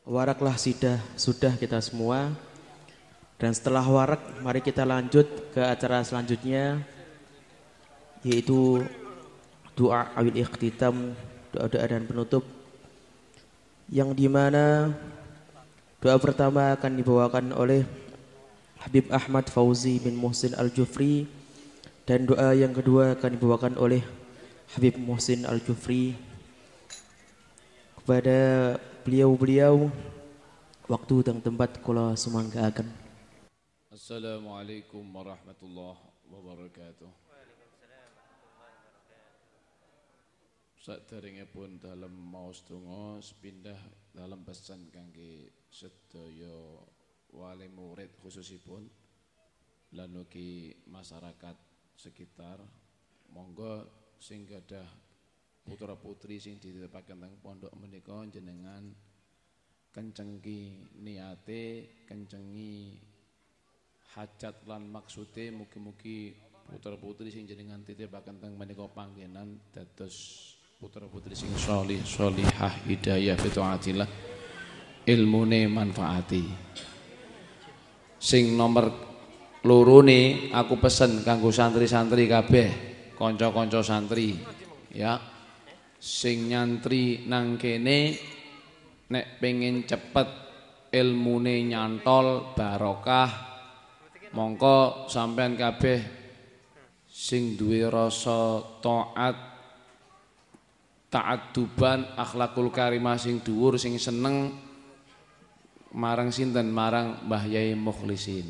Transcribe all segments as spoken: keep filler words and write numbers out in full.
Waraklah sudah, sudah kita semua. Dan setelah warak, mari kita lanjut ke acara selanjutnya, yaitu doa awil ikhtitam, doa-doa dan penutup, yang dimana doa pertama akan dibawakan oleh Habib Ahmad Fauzi bin Muhsin Al-Jufri, dan doa yang kedua akan dibawakan oleh Habib Muhsin Al-Jufri. Kepada beliau-beliau, waktu dan tempat kula sumanggaaken. Assalamualaikum warahmatullahi wabarakatuh. Saderengipun dalem maos donga sepindah dalam pesan kangge sedaya wali murid khususipun lan ugi masyarakat sekitar, monggo sing gadah putra putri sing dititipake teng pondok menika jenengan kencengki niate, kencengi hajat lan maksude, mugi-mugi putra putri sing jenengan titipaken teng menika panggenan dados putra putri sing sholih sholihah hidayah fitaatillah ilmune manfaati. Sing nomor loro ne aku pesen kanggo santri-santri kabeh, kanca-kanca santri ya, sing nyantri nang kene nek pengen cepet ilmune nyantol barokah, mongko sampean kabeh sing duwe rasa taat ta'adduban akhlakul karimah sing dhuwur, sing seneng marang sinten, marang Mbah Yai Mukhlisin.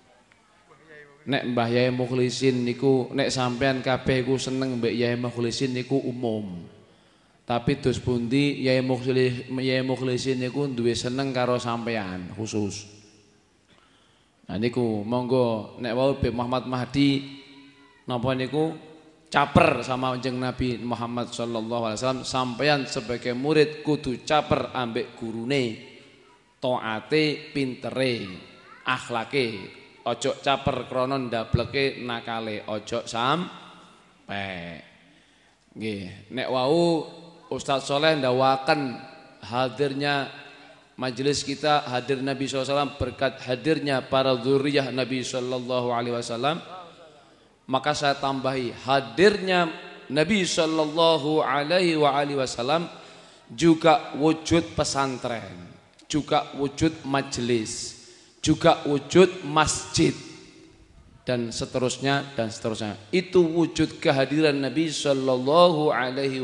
Nek Mbah Yai Mukhlisin niku, nek sampean kabeh iku seneng mbek Yai Mukhlisin niku umum. Tapi dos pundi Yai Mukhlisin, Yai Mukhlisin niku duwe seneng karo sampean khusus. Nah niku monggo nek wau Habib Muhammad Mahdi napa niku caper sama Kanjeng Nabi Muhammad sallallahu alaihi wasallam, sampean sebagai murid kudu caper ambek gurune, taate, pintere, akhlake, ojo caper krana ndableke nakale, ojo sampe. Nggih, nek wau Ustaz Soleh ndawaken hadirnya majelis kita, hadir Nabi sallallahu alaihi wasallam, berkat hadirnya para dzurriyyah Nabi sallallahu alaihi wasallam, maka saya tambahi hadirnya Nabi sallallahu alaihi wasallam juga wujud pesantren, juga wujud majelis, juga wujud masjid, dan seterusnya dan seterusnya. Itu wujud kehadiran Nabi sallallahu alaihi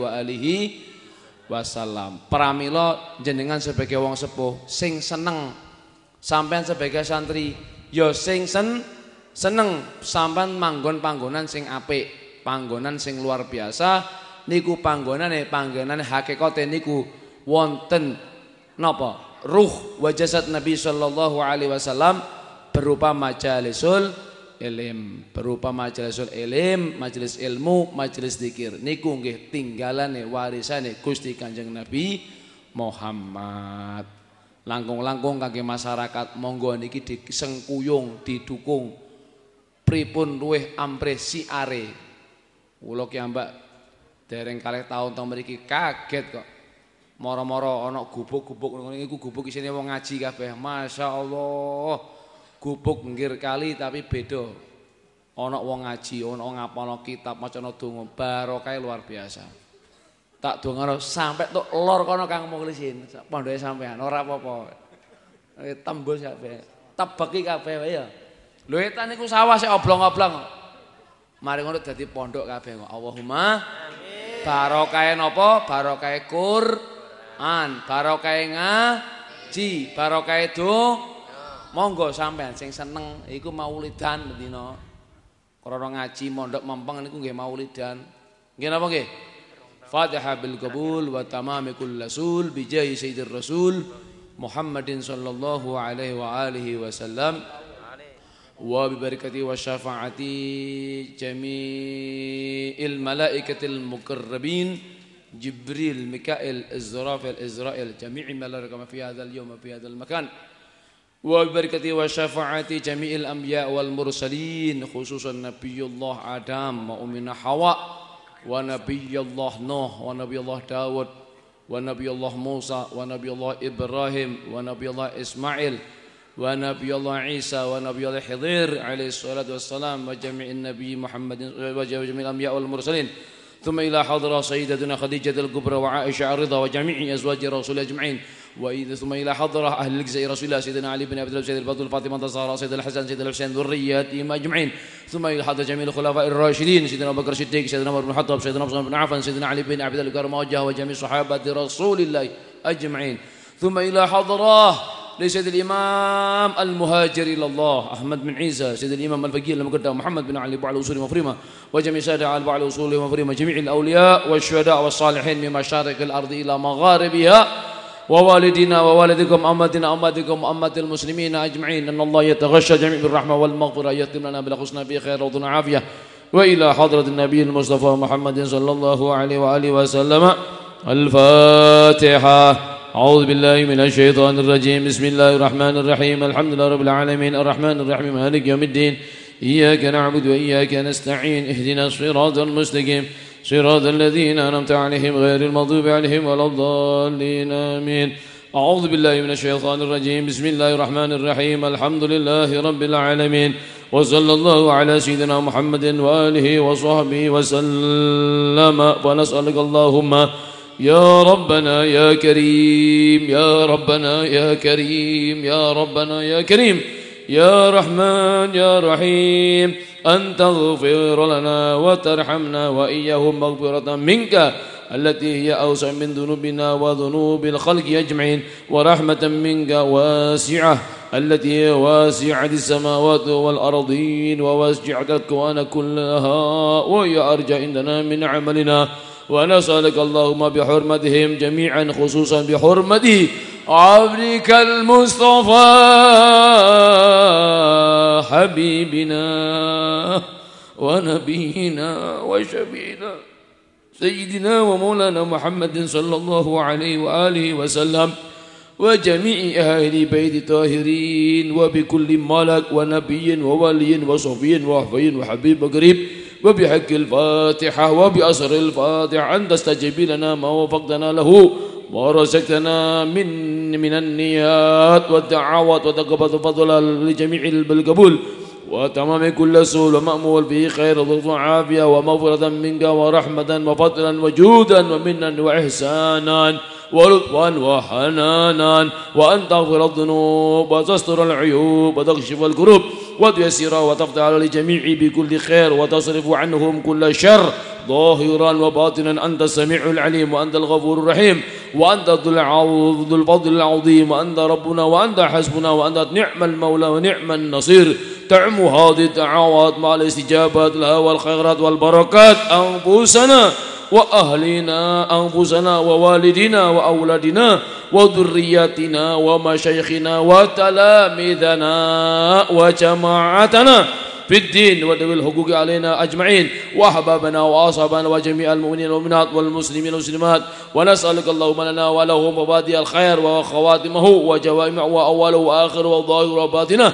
wasallam. Pramila jenengan sebagai wong sepuh sing seneng, sampean sebagai santri ya sing sen seneng sampean manggon panggonan sing apik, panggonan sing luar biasa niku, panggonane panggonane hakikate niku wonten napa ruh wa jasad Nabi sallallahu alaihi wasallam berupa majalisul ilim, berupa majalisul ilim, majelis ilmu, majelis zikir. Niku nggih tinggalane warisane Gusti Kanjeng Nabi Muhammad. Langkung-langkung kangge masyarakat monggo niki disengkuyung, didukung pripun luweh amprih siare. Kula ki ambak dereng kalih taun teng mriki kaget kok. Moro-moro ana gubuk-gubuk ngono niku, gubuk isine wong ngaji kabeh. Masyaallah. Gubuk nggir kali tapi beda. Ana wong ngaji, ana ngapalno kitab, macana donga, barokah luar biasa. Tak dongano sampai tok lor kono Kang Mukhlisin. Pondoke sampean ora apa-apa. Tembus kabeh. Tebeki kabeh wae ya. Lho etan niku sawah sik oblong-oblong. Mari ngono dadi pondok kabeh kok. Allahumma amin. Barokah napa? Barokah Quran, barokah ngaji, barokah do. Monggo sampean sing seneng iku maulidan bendina. Krana ngaji mondok mempeng niku nggih maulidan. Nggih napa nggih? Fatihah bil qabul wa tamami kull rasul bi jahi sayyidir rasul Muhammadin sallallahu alaihi wa alihi wasallam. Wa bi barakati wa syafaati jami'il malaikatil muqarrabin Jibril, Mikail, Izrafil, Izrail, jami'i malaika fi hadzal yawm fi hadzal makan. Wa bi barakati wa syafaati jami'il anbiya wal mursalin, khususan Nabiyullah Adam wa ummina Hawa wa Nabiyullah Nuh wa Nabiyullah Dawud ونبي الله موسى ونبي الله إبراهيم ونبي الله إسماعيل ونبي الله عيسى ونبي الله حضير عليه الصلاة والسلام وجميع النبي محمد وجميع الأنبياء والمرسلين ثم إلى حضرة سيدتنا خديجة الكبرى وعائشة الرضا وجميع أزواج الرسول أجمعين وإذا ثم إلى حضرة أهل الجزائر رسول الله سيدنا علي بن أبي طالب سيد الفاضل فاطمة الزهراء سيد الحسن سيد الحسين ذرياتهم أجمعين ثم إلى حضرة جميع الخلفاء الراشدين سيدنا أبو بكر الصديق سيدنا عمر بن الخطاب سيدنا عثمان بن عفان سيدنا علي بن أبي طالب كرم وجهه وجميع صحابة رسول الله أجمعين ثم إلى حضرة لسيد الإمام المهاجر إلى الله أحمد بن عيسى سيد الإمام الفقيه المقدم محمد بن علي بعلى أصول مفرمة وجميع سادة على بعلى أصول مفرمة جميع الأولياء والشهداء والصالحين من مشارق الأرض إلى مغاربها ووالدنا ووالدكم أمتنا أمتكم أمة المسلمين أجمعين أن الله يتغشى جميع بالرحمة والمغفرة يتم لنا بالحسنى بخير وضنا عافية وإلى حضرة النبي المصطفى محمد صلى الله عليه وآله وسلم الفاتحة. أعوذ بالله من الشيطان الرجيم بسم الله الرحمن الرحيم الحمد لله رب العالمين الرحمن الرحيم مالك يوم الدين إياك نعبد وإياك نستعين اهدنا الصراط المستقيم صراط الذين أنعمت عليهم غير المغضوب عليهم ولا الضالين آمين. أعوذ بالله من الشيطان الرجيم بسم الله الرحمن الرحيم الحمد لله رب العالمين وصلى الله على سيدنا محمد وآله وصحبه وسلم ونسألك اللهم يا ربنا يا كريم يا ربنا يا كريم يا ربنا يا كريم يا رحمن يا رحيم أن تغفر لنا وترحمنا وإياهم مغفرة منك التي هي أوسع من ذنوبنا وذنوب الخلق أجمعين ورحمة منك واسعة التي هي واسعة السماوات والأرضين وواسعة الكون كلها وهي أرجى عندنا من عملنا ونسألك اللهم بحرمتهم جميعا خصوصا بحرمته عبدك المصطفى حبيبنا ونبينا وشفينا سيدنا ومولانا محمد صلى الله عليه وآله وسلم وجميع أهل بيت الطاهرين وبكل ملك ونبي وولي وصفي وحفي وحبيب وقريب وبحق الفاتحة وبأسر الفاتحة أن تستجيب لنا ما وفقتنا له ورزقتنا من من النيات والدعوات وتقبل فضلا لجميع بالقبول وتمام كل سؤال ومأمول به خير ضرف عافية ومغفرة منك ورحمة وفضلا وجودا ومنا وإحسانا ولطفا وحنانا وأن تغفر الذنوب وتستر العيوب وتكشف الكروب وتيسر وتفتح على الجميع بكل خير وتصرف عنهم كل شر ظاهرا وباطنا أنت السميع العليم وأنت الغفور الرحيم وأنت ذو الفضل العظيم وأنت ربنا وأنت حسبنا وأنت نعم المولى ونعم النصير تعم هذه الدعوات مع الاستجابات لها والخيرات والبركات أنفسنا وأهلنا أنفسنا ووالدنا وأولادنا وذرياتنا ومشايخنا وتلاميذنا وجماعتنا في الدين وذوي الحقوق علينا أجمعين وأحبابنا وأصحابنا وجميع المؤمنين والمؤمنات والمسلمين والمسلمات ونسألك اللهم لنا ولهم مبادئ الخير وخواتمه وجوامعه وأوله وآخره وظاهره وباطنه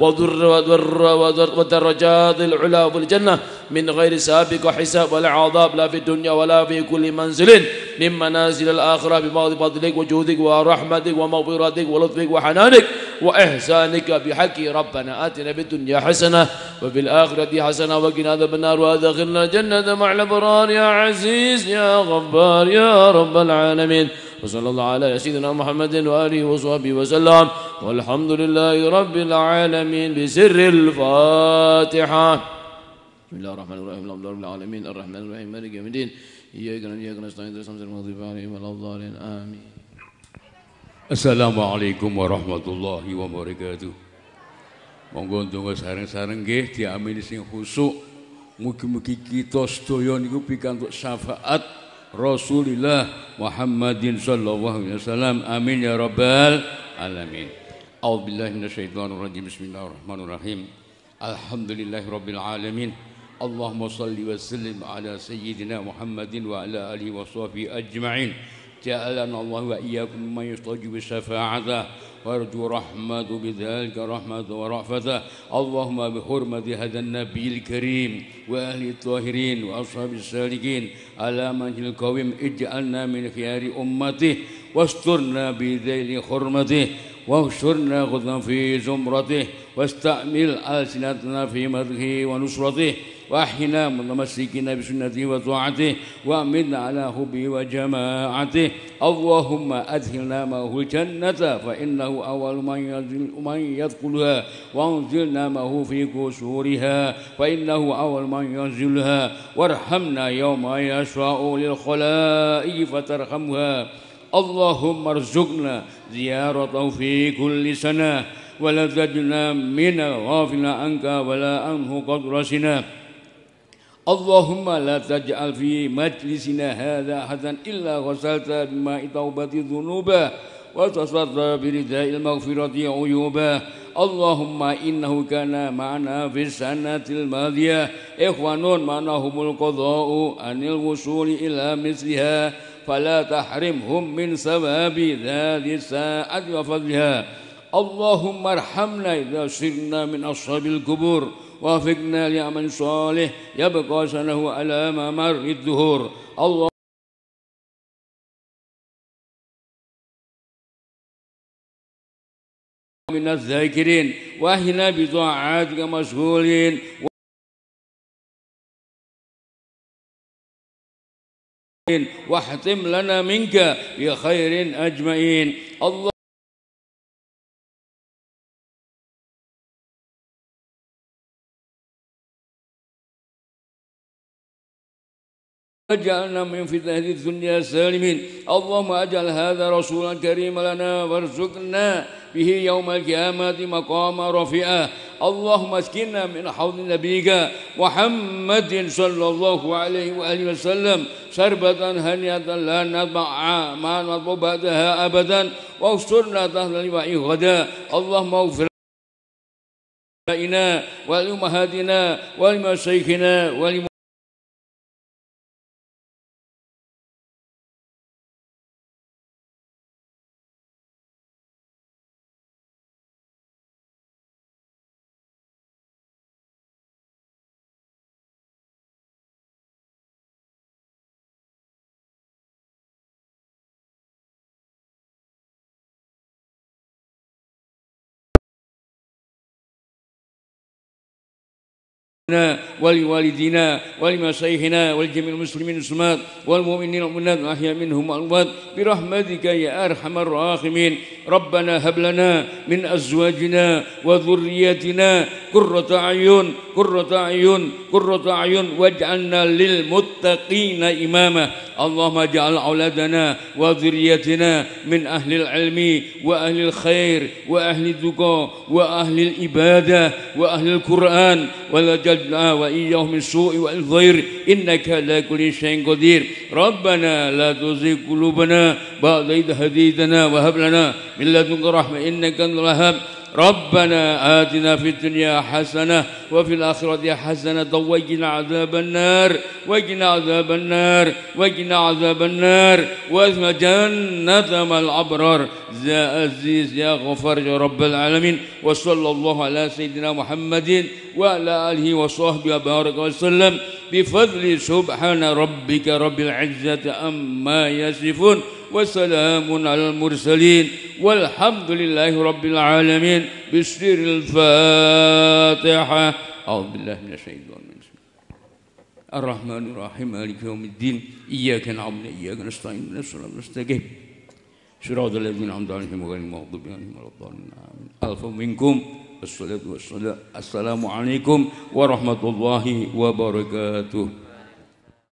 والدرجات العلى في الجنة من غير سابق وحساب ولا عذاب لا في الدنيا ولا في كل منزل من منازل الآخرة بفضل فضلك وجودك ورحمتك ومغفرتك ولطفك وحنانك وإحسانك بحق ربنا آتنا في الدنيا حسنة وفي الآخرة حسنة وقنا عذاب النار وأدخلنا الجنة مع الأبرار يا عزيز يا غفار يا رب العالمين وصلى الله على سيدنا محمد وآله وصحبه وسلم والحمد لله رب العالمين بسر الفاتحة. بسم الله الرحمن الرحيم الحمد لله رب العالمين الرحمن الرحيم مالك يوم الدين إياك نعبد وإياك نستعين اهدنا الصراط المغضوب عليهم ولا الضالين آمين. Assalamualaikum warahmatullahi wabarakatuh. Monggo ndonga sareng-sareng nggih diamini sing khusuk. Mugi-mugi kita sedaya niku pikantuk syafaat Rasulillah Muhammadin sallallahu alaihi wasallam. Amin ya rabbal alamin. A'udzubillahi minasyaitonir rajim. Bismillahirrahmanirrahim. Alhamdulillahirabbil alamin. Allahumma shalli wa sallim ala sayyidina Muhammadin wa ala alihi wa sahbihi ajma'in. جعلنا الله وإياكم ممن يستجيب الشفاعة وارجو رحمته بذلك رحمة ورأفته. اللهم بحرمة هذا النبي الكريم وأهل الطاهرين وأصحاب السالكين على منهج القويم اجعلنا من خيار أمته واسترنا بذيل حرمته واحشرنا غدا في زمرته واستعمل ألسنتنا في مدحه ونصرته وأحينا متمسكين بسنته وطاعته وأمتنا على حبه وجماعته. اللهم أدخلنا معه الجنة فإنه أول من يدخلها وأنزلنا معه في قصورها فإنه أول من ينزلها وارحمنا يوم يشفع للخلائق فترحمها. اللهم ارزقنا زيارته في كل سنة ولا تجعلنا من الغافل عنك ولا عنه قد رسنا. اللهم لا تجعل في مجلسنا هذا أحدا إلا غسلت بماء توبة ذنوبه وتصدر برداء المغفرة عيوبه. اللهم إنه كان معنا في السنة الماضية إخوان معناهم القضاء عن الوصول إلى مثلها فلا تحرمهم من ثواب ذات الساعة وفضلها. اللهم ارحمنا إذا صرنا من أصحاب القبور وافقنا لعمل صالح يبقى سنه على ممر الدهور. الله من الذاكرين واهنا بطاعاتك مشغولين واحتم لنا منك بخير أجمعين. الله اجعلنا من فتنة الدنيا سالمين. اللهم اجعل هذا رسولا كريما لنا وارزقنا به يوم القيامة مقاما رفيعا. اللهم اسقنا من حوض نبيك محمد صلى الله عليه وآله وسلم شربة هنيئة لا نطمع ما نطمع بعدها أبدا واسترنا تحت لواء غدا. اللهم اغفر لنا ولأمهاتنا ولمشايخنا ولم ولوالدينا ولمشايخنا ولجميع المسلمين والمسلمات والمؤمنين والمؤمنات الأحياء منهم والأموات برحمتك يا أرحم الراحمين. ربنا هب لنا من أزواجنا وذرياتنا قرة أعين قرة أعين قرة أعين واجعلنا للمتقين إماما. اللهم اجعل أولادنا وذريتنا من أهل العلم وأهل الخير وأهل التقى وأهل الإبادة وأهل القرآن ولا تجعلنا وإياهم من السوء والضير إنك على كل شيء قدير. ربنا لا تزغ قلوبنا بعد إذ هديتنا وهب لنا من لدنك رحمة إنك أنت الوهاب. ربنا آتنا في الدنيا حسنة وفي الآخرة حسنة وقنا عذاب النار وقنا عذاب النار وقنا عذاب النار واسم جنة مع الأبرار يا عزيز يا غفار يا رب العالمين. وصلى الله على سيدنا محمد وعلى آله وصحبه وبارك وسلم بفضل سبحان ربك رب العزة عما يصفون وسلام على المرسلين والحمد لله رب العالمين. بسر الفاتحة. أعوذ بالله من الشيطان الرجيم. الرحمن الرحيم مالك يوم الدين إياك نعبد وإياك نستعين اهدنا الصراط المستقيم صراط الذين أنعمت عليهم غير المغضوب عليهم ولا الضالين. العفو منكم والصلاة والسلام. السلام عليكم ورحمة الله وبركاته.